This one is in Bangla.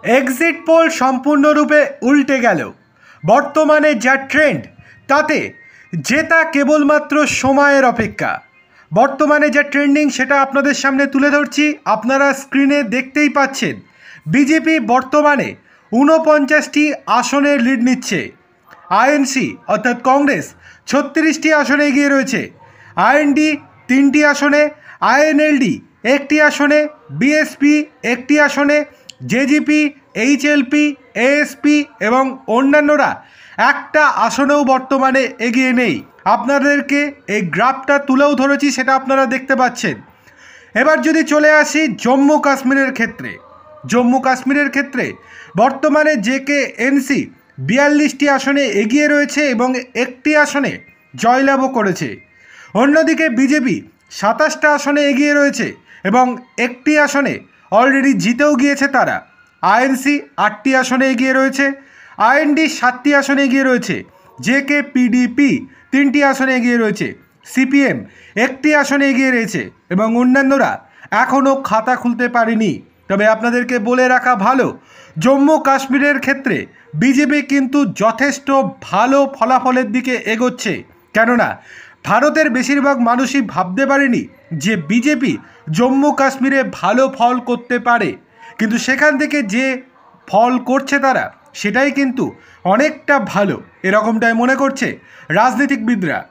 এক্সিট পোল সম্পূর্ণরূপে উল্টে গেল। বর্তমানে যা ট্রেন্ড তাতে জেতা কেবলমাত্র সময়ের অপেক্ষা। বর্তমানে যা ট্রেন্ডিং সেটা আপনাদের সামনে তুলে ধরছি, আপনারা স্ক্রিনে দেখতেই পাচ্ছেন। বিজেপি বর্তমানে 49টি আসনের লিড নিচ্ছে। আইএনসি অর্থাৎ কংগ্রেস 36টি আসনে এগিয়ে রয়েছে। আইএনডি 3টি আসনে, আইএনএলডি 1টি আসনে, বিএসপি 1টি আসনে, জেজিপি, এইচএলপি, এএসপি এবং অন্যান্যরা একটা আসনেও বর্তমানে এগিয়ে নেই। আপনাদেরকে এই গ্রাফটা তুলেও ধরেছি, সেটা আপনারা দেখতে পাচ্ছেন। এবার যদি চলে আসি জম্মু কাশ্মীরের ক্ষেত্রে, জম্মু কাশ্মীরের ক্ষেত্রে বর্তমানে জেকেএনসি 42টি আসনে এগিয়ে রয়েছে এবং 1টি আসনে জয়লাভও করেছে। অন্যদিকে বিজেপি 27টা আসনে এগিয়ে রয়েছে এবং 1টি আসনে অলরেডি জিতেও গিয়েছে তারা। আইএনসি 8টি আসনে এগিয়ে রয়েছে, আইএনডি 7টি আসনে এগিয়ে রয়েছে, জেকেপিডিপি 3টি আসনে এগিয়ে রয়েছে, সিপিএম 1টি আসনে এগিয়ে রয়েছে এবং অন্যান্যরা এখনও খাতা খুলতে পারেনি। তবে আপনাদেরকে বলে রাখা ভালো, জম্মু কাশ্মীরের ক্ষেত্রে বিজেপি কিন্তু যথেষ্ট ভালো ফলাফলের দিকে এগোচ্ছে। কেননা ভারতের বেশিরভাগ মানুষই ভাবতে পারেনি যে বিজেপি জম্মু কাশ্মীরে ভালো ফল করতে পারে, কিন্তু সেখান থেকে যে ফল করছে তারা, সেটাই কিন্তু অনেকটা ভালো, এরকমটাই মনে করছে রাজনীতিকবিদরা।